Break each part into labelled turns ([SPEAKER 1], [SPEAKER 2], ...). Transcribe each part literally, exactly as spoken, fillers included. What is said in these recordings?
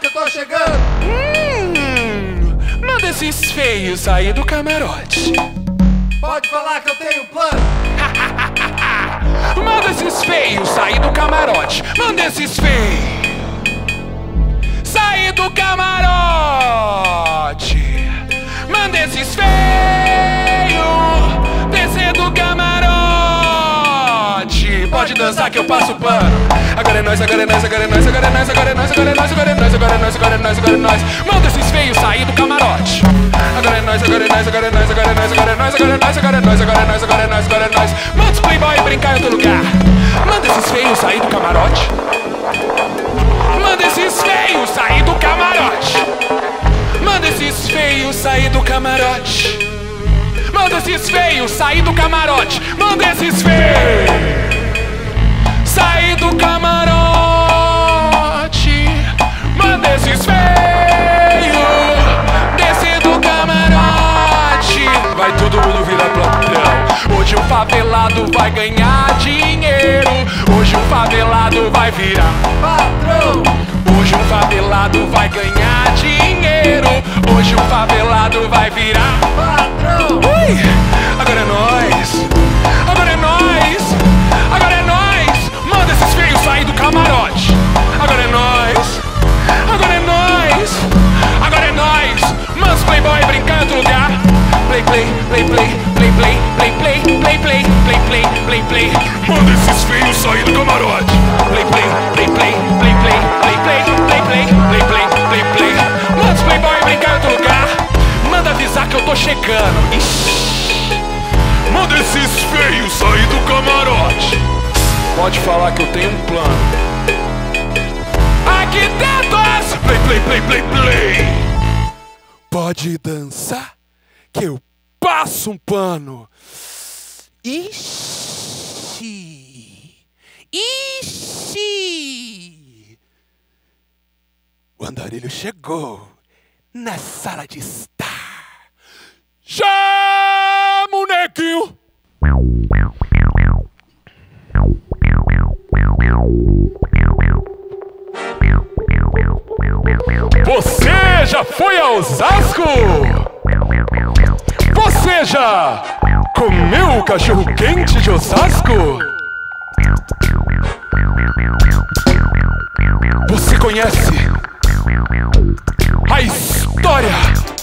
[SPEAKER 1] eu tô chegando.
[SPEAKER 2] Hum, manda esses feios sair do camarote.
[SPEAKER 1] Pode falar que eu tenho plano.
[SPEAKER 2] Manda esses feios sair do camarote. Manda esses feios sair do camarote. Manda esses feios descer do camarote. Pode dançar que eu passo pano. Agora é nós, agora é nós, agora é nós, agora é nós, agora é nós, agora é nós, agora é nós, agora é nós, agora é nós, agora é nós. Manda esses feios sair do camarote. Agora é nós, agora é nós, agora é nós, agora é nós, agora é nós, agora é nós, agora é nós, agora é nós, agora é nós, agora é nós. Manda os playboy brincar em outro lugar. Manda esses feios sair do camarote. Manda esses feios sair do camarote. Manda esses feios sair do camarote. Manda esses feios sair do camarote. Manda esses feios sair do camarote. Manda esses feios descer do camarote. Vai todo mundo virar plantão. Hoje o favelado vai ganhar dinheiro. Hoje o favelado vai virar
[SPEAKER 1] Patrão,
[SPEAKER 2] Hoje o favelado vai ganhar dinheiro. Hoje o favelado vai virar
[SPEAKER 1] patrão.
[SPEAKER 2] Ui! Agora é nós. Agora é nós. Agora é nós. Manda esses feios sair do camarote. Agora é nós. Agora é nós. Agora é nós. Manda os playboy brincar em outro lugar. Play, play, play, play, play, play, play, play, play, play, play, play, play, play. Manda esses feios sair do camarote. Play, play, play, play, play, play, play, play, play, play, play, play, play, play. Manda os playboy brincar em outro lugar. Manda avisar que eu tô chegando. Ixi. Manda esses feios sair do camarote. Pode falar que eu tenho um plano. Arquitetos! Play, play, play, play, play. Pode dançar que eu passo um pano. Ixi. Ixi. O andarilho chegou na sala de estar. Chama o neguinho. Você já foi a Osasco? Você já comeu o cachorro quente de Osasco? Você conhece a história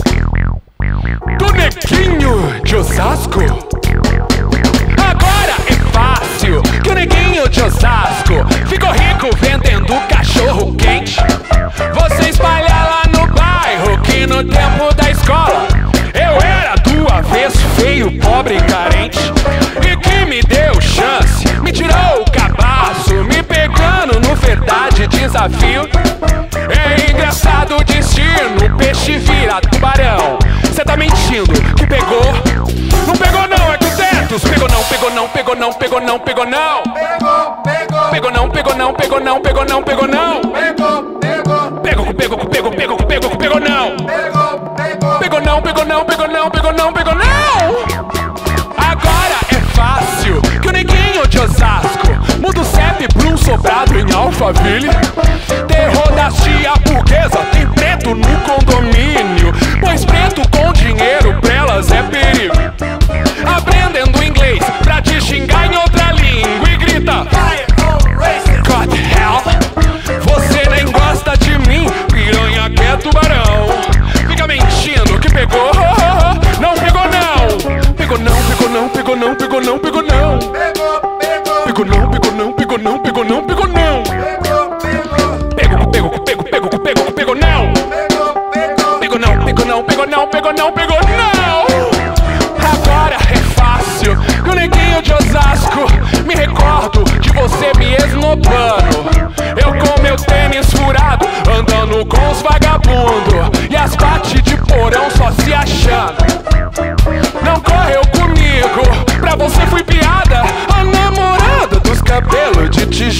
[SPEAKER 2] do neguinho de Osasco? Agora é fácil que o neguinho de Osasco ficou rico vendendo cachorro quente. Você espalha lá no bairro que no tempo da escola eu era do avesso, feio, pobre e carente, e que me deu chance, me tirou o cabaço, me pegando no verdade desafio. É engraçado o destino, peixe vira tubarão. Cê tá mentindo que pegou? Não pegou não, é com tetos. Pegou não, pegou não, pegou não, pegou não, pegou não.
[SPEAKER 1] Pegou, pegou.
[SPEAKER 2] Pegou não, pegou não, pegou não, pegou não, pegou não.
[SPEAKER 1] Pegou, pegou.
[SPEAKER 2] Pegou, pegou, pegou, pegou, pegou, pegou não.
[SPEAKER 1] Pegou, pegou.
[SPEAKER 2] Pegou não, pegou não, pegou não, pegou não, pegou não. Agora é fácil que o neguinho de Osasco muda o C E P pra um sobrado em Alphaville. Terror das tia burguesa, tem preto no condomínio, pois preto com dinheiro pra elas é perigo. Aprendendo inglês pra te xingar em outra língua e grita God hell, você nem gosta de mim, piranha que é tubarão. Fica mentindo que pegou, não pegou não. Pegou não, pegou não, pegou não, pegou não, pegou não.
[SPEAKER 1] Pegou, pegou.
[SPEAKER 2] Pegou não, pegou não, pegou não, pegou não, pegou não.
[SPEAKER 1] Pegou, pegou.
[SPEAKER 2] Pegou, pegou, pegou, pegou, pegou, pegou não.
[SPEAKER 1] Pegou, pegou.
[SPEAKER 2] Pegou não, pegou não, pegou não, pegou não, pegou não. Agora é fácil que o neguinho de Osasco me recordo de você me esnobando. Eu com meu tênis furado, andando com os vagabundos, e as bate de porão só se achando. Não correu comigo, pra você fui piada, a namorada dos cabelos de tijolo.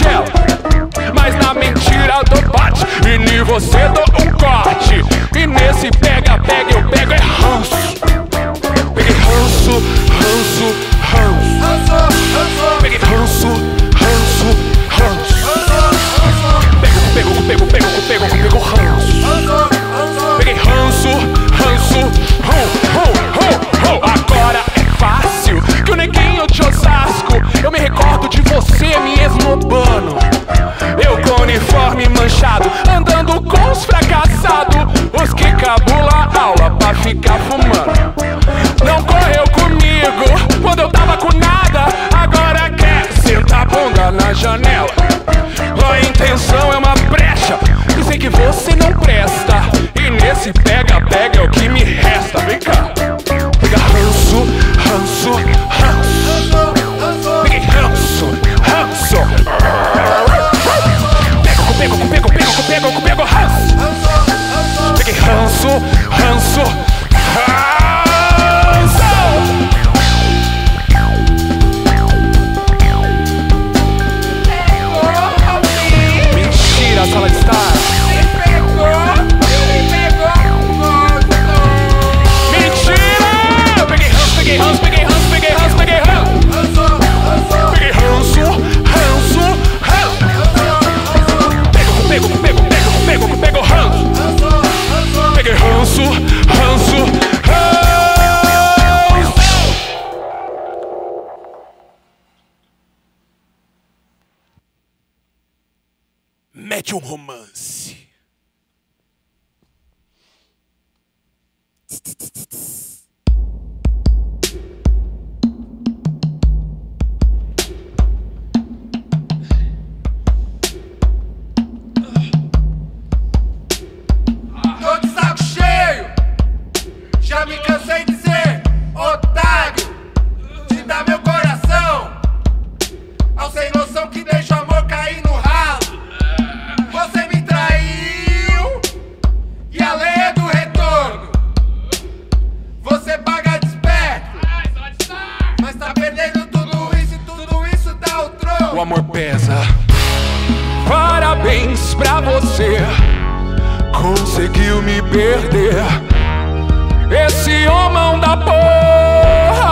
[SPEAKER 2] debochado, andando com os fracassados, os que cabula a aula pra ficar fumando. Não correu comigo quando eu tava com nada, agora quer sentar a bunda na janela. A intenção é uma brecha, dizem que você não presta, e nesse pega-pega é o que me resta. Vem cá, pega ranço, ranço, ranço. Peguei ranço, ranço. Pego, pego, pego, pego, pego, pego, ranço. Peguei ranço, ranço, ranço. Mentira, sala de estar. Peguei ranço, peguei ranço, peguei ranço, peguei ranço. Peguei ranço, ranço, ranço. Pego, pego, pego, pego, pego, pego ranço. Peguei ranço, ranço, ranço. Mete um romance.
[SPEAKER 1] Já me cansei de ser otário, de dar meu coração ao sem noção que deixa o amor cair no ralo. Você me traiu e a lei é do retorno. Você paga desperto, mas tá perdendo tudo isso e tudo isso dá o trono.
[SPEAKER 2] O amor pesa. Parabéns pra você, conseguiu me perder. Esse homão da porra,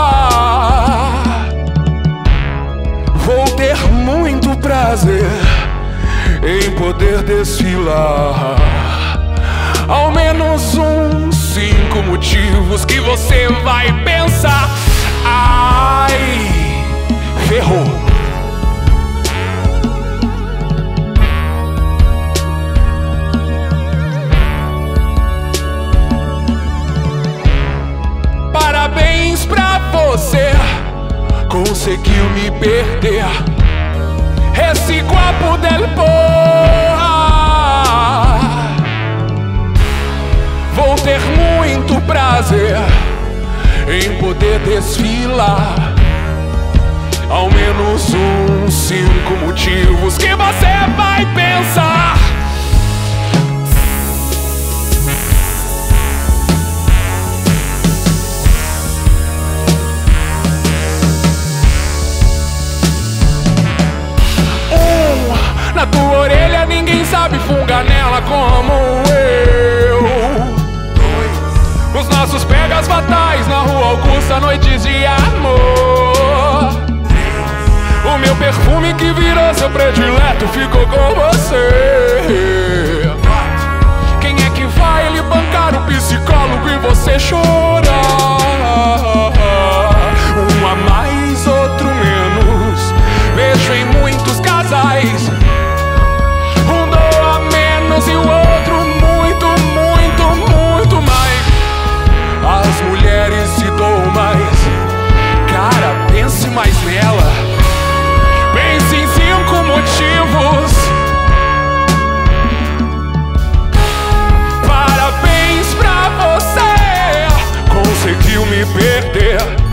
[SPEAKER 2] vou ter muito prazer em poder desfilar ao menos uns cinco motivos que você vai pensar. Ai, ferrou. Parabéns pra você, conseguiu me perder. Esse guapo del porra, vou ter muito prazer em poder desfilar ao menos uns cinco motivos que você vai pensar. Na tua orelha ninguém sabe fungar nela como eu. Os nossos pegas fatais na rua Augusta, noites de amor. O meu perfume que virou seu predileto ficou com você. Quem é que vai lhe bancar o psicólogo e você chorar? Um a mais, outro menos. Vejo em muitos casais um doa menos e o outro muito, muito, muito mais. As mulheres se doam mais. Cara, pense mais nela. Pense em cinco motivos. Parabéns pra você, conseguiu me perder.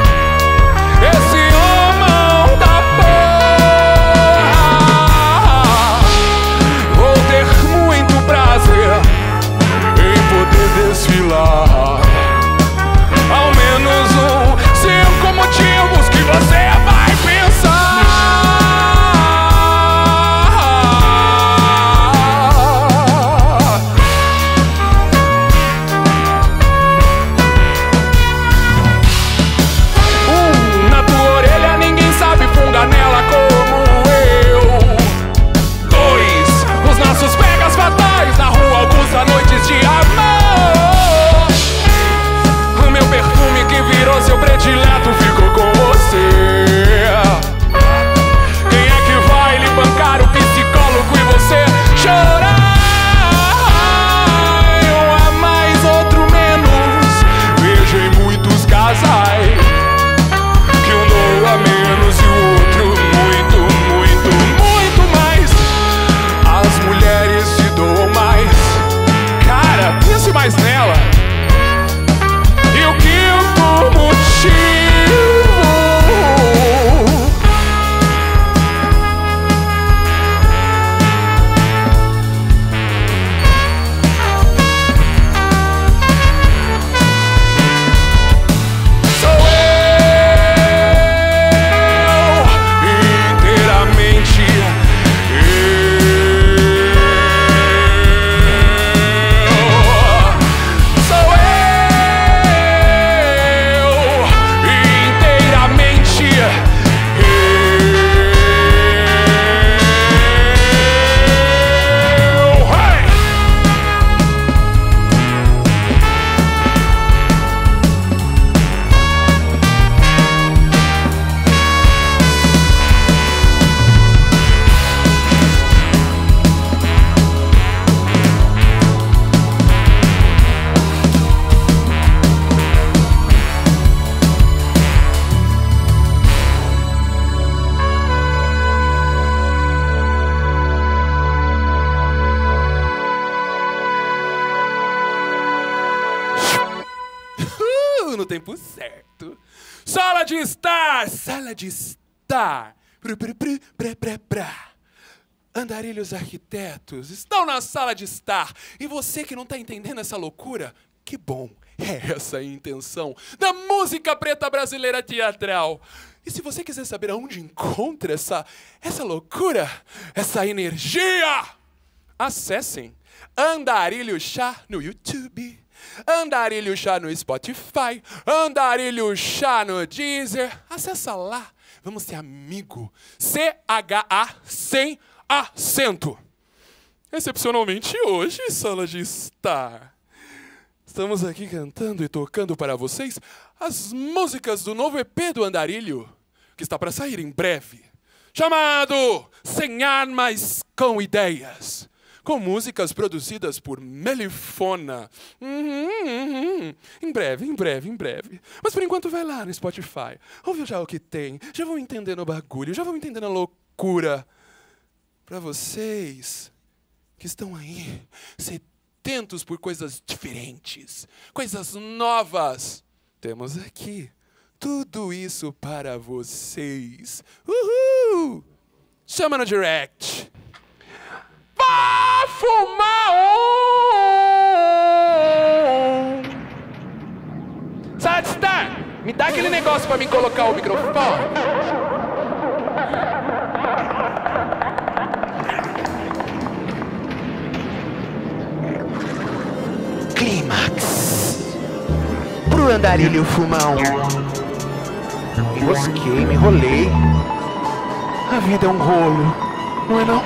[SPEAKER 2] tempo certo. Sala de estar, sala de estar. Pru, pru, pru, pra, pra, pra. Andarilhos arquitetos estão na sala de estar. E você que não tá entendendo essa loucura, que bom. É essa a intenção da música preta brasileira teatral. E se você quiser saber aonde encontra essa, essa loucura, essa energia, acessem Andarilho Chá no YouTube, Andarilho Chá no Spotify, Andarilho Chá no Deezer. Acessa lá, vamos ser amigo. C H A sem acento. Excepcionalmente hoje, sala de estar. Estamos aqui cantando e tocando para vocês as músicas do novo E P do Andarilho, que está para sair em breve, chamado Sem Armas com Ideias, com músicas produzidas por Melifona. Uhum, uhum. Em breve, em breve, em breve. Mas por enquanto vai lá no Spotify, ouve já o que tem, já vão entendendo o bagulho, já vão entendendo a loucura. Para vocês que estão aí, sedentos por coisas diferentes, coisas novas, temos aqui tudo isso para vocês. Uhul! Chama no direct. Vá fumar um! Sala de estar, me dá aquele negócio para me colocar o microfone.
[SPEAKER 3] Clímax. Pro Andarilho fumar um. Me enrosquei, me enrolei. A vida é um rolo, não é não?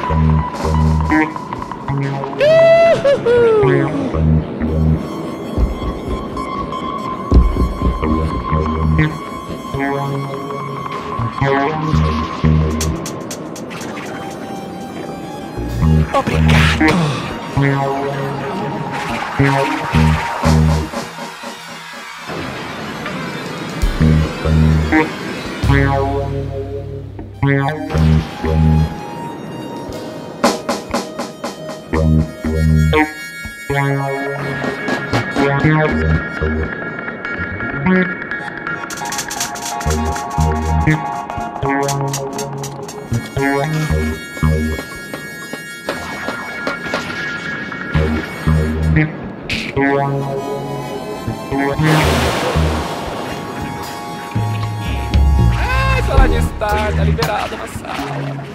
[SPEAKER 3] Obrigado.
[SPEAKER 2] Ai, sala de estar, tá liberado na sala.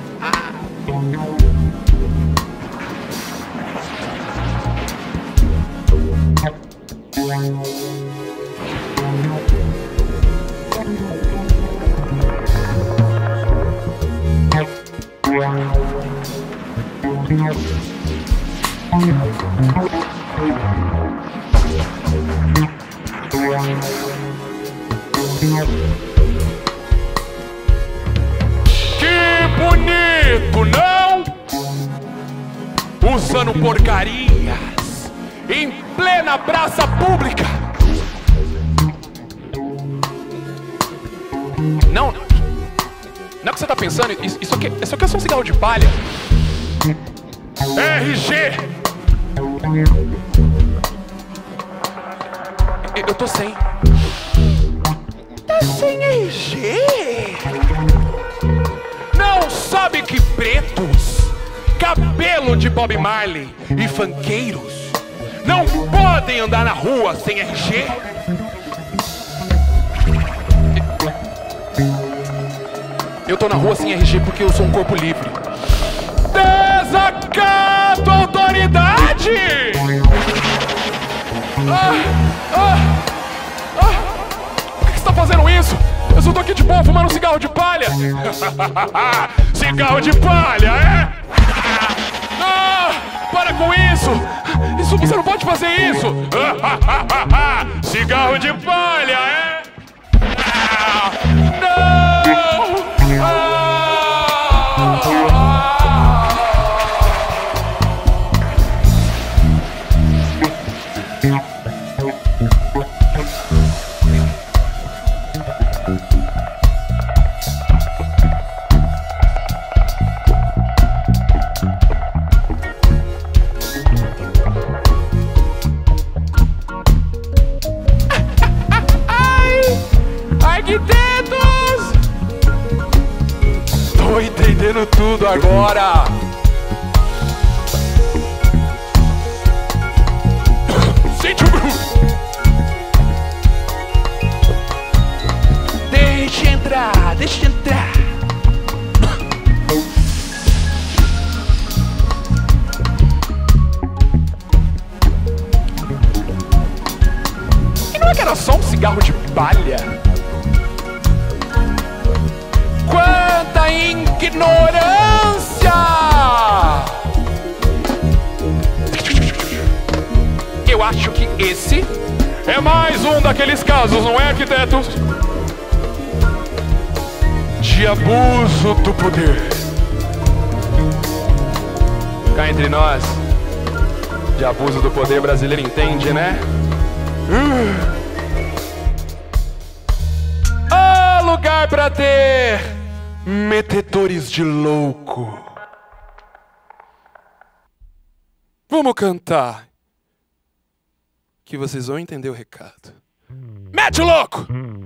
[SPEAKER 2] Que bonito, não? Usando porcarias em plena praça pública. Não, não é o que você tá pensando. Isso, isso, aqui, isso aqui é só um cigarro de palha. R G. Eu tô sem. Tá sem R G? Não sabe que pretos, cabelo de Bob Marley e funkeiros não podem andar na rua sem R G? Eu tô na rua sem R G porque eu sou um corpo livre. Desacato à autoridade! Ah, ah, ah. Por que você tá fazendo isso? Eu só tô aqui de boa fumando um cigarro de palha. Cigarro de palha, é? Ah, para com isso! Isso, você não pode fazer isso! Cigarro de palha, é? Ah, não! Ah, metendo tudo agora. Sente o groove.
[SPEAKER 3] Deixa entrar, deixa entrar.
[SPEAKER 2] E não é que era só um cigarro de palha? Quanta ignorância! Eu acho que esse é mais um daqueles casos, não é, arquitetos? De abuso do poder. Cá entre nós, de abuso do poder brasileiro entende, né? Uh. Oh, lugar pra ter metedores de louco. Vamos cantar, que vocês vão entender o recado. Mete o louco!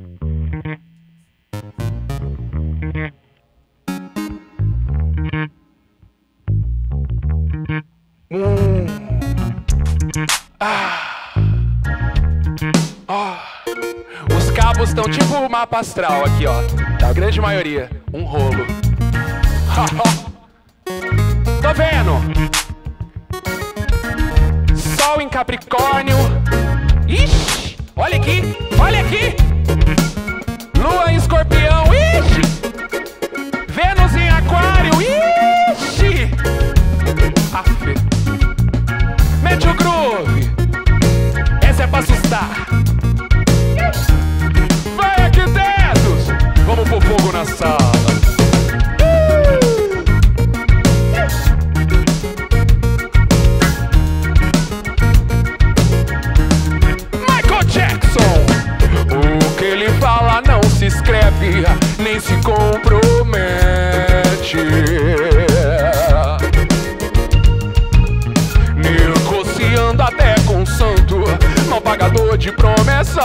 [SPEAKER 2] Hum. Ah. Oh. Os cabos estão tipo o mapa astral aqui, ó. Da grande maioria. Um rolo. Tô vendo. Sol em Capricórnio. Ixi, olha aqui, olha aqui. Lua em Escorpião. Ixi. Vênus em Aquário. Ixi. Aff. Mete o groove. Essa é pra assustar. Vai, arquitetos. Vamos pôr fogo na sala. Michael Jackson. O que ele fala não se escreve, nem se compromete. Negociando até com o santo, mal pagador de promessas.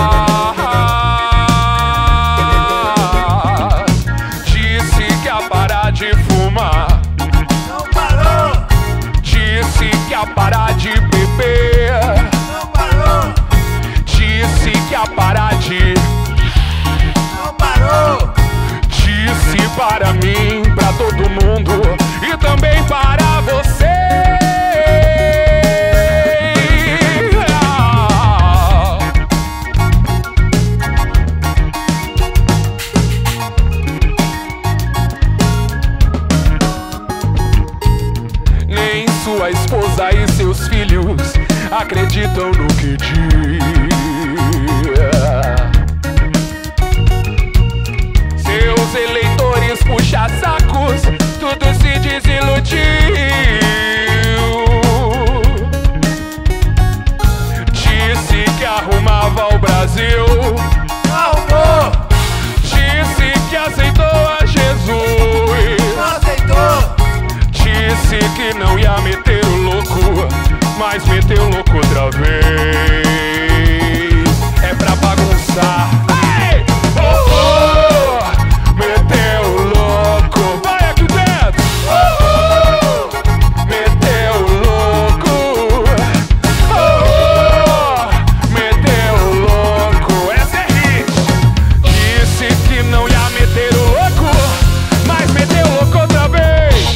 [SPEAKER 2] Disse que ia parar de fumar,
[SPEAKER 1] Não parou,
[SPEAKER 2] disse que ia parar de beber,
[SPEAKER 1] não parou,
[SPEAKER 2] disse que ia parar de...
[SPEAKER 1] não parou.
[SPEAKER 2] Disse para mim, para todo mundo e também para você. Nem sua esposa e seus filhos acreditam no que diz. Seus eleitores puxa-sacos, tudo se desiludiu. Disse que arrumava o Brasil,
[SPEAKER 1] Arrumou,
[SPEAKER 2] disse que aceitou a Jesus,
[SPEAKER 1] não aceitou.
[SPEAKER 2] disse que não ia meter o louco, mas meteu o louco outra vez. É pra bagunçar. Ei! Oh, oh! Meteu o louco. Vai aqui dentro. Oh, oh! Meteu o louco. Oh, oh! Meteu o louco. Essa é hit. Disse que não ia meter o louco, mas meteu o louco outra vez.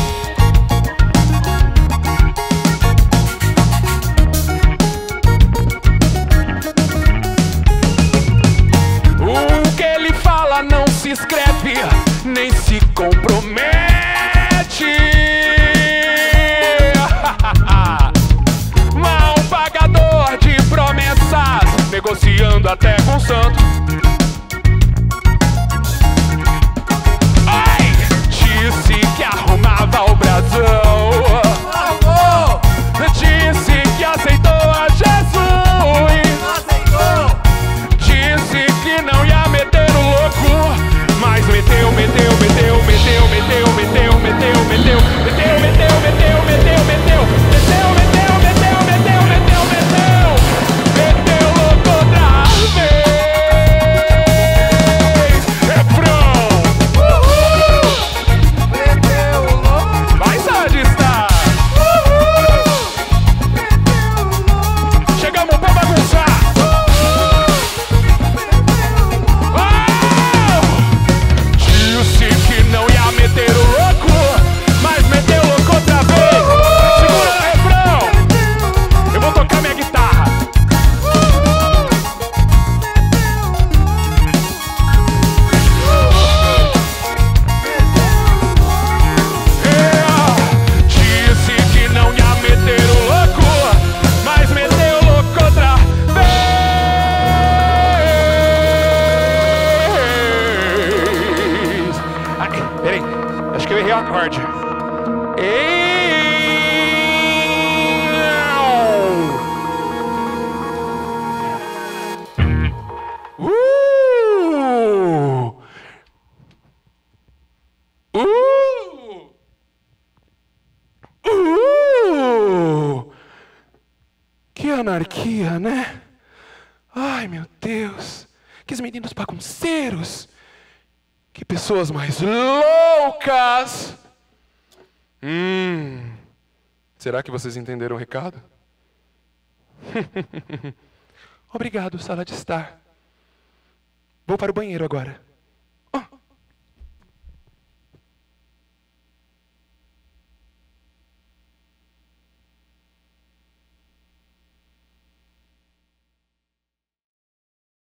[SPEAKER 2] O que ele fala não se escreve, nem se compromete. Mal pagador de promessas, negociando até com o santo. Ai! Disse que arrumava o brasão,
[SPEAKER 1] Arrumou,
[SPEAKER 2] disse que aceitou a Jesus,
[SPEAKER 1] não aceitou.
[SPEAKER 2] disse que não ia meter o louco, mas meteu, meteu, meteu, meteu, meteu, meteu, meteu, meteu, meteu, meteu, meteu, meteu, meteu, meteu, meteu, meteu, meteu, meteu, meteu, meteu louco outra vez. Refrão. reacorde. Uh! Uh! Uh! Que anarquia, né? Ai, meu Deus. Que meninos bagunceiros. Que pessoas mais loucas. Hum. Será que vocês entenderam o recado? Obrigado, sala de estar. Vou para o banheiro agora.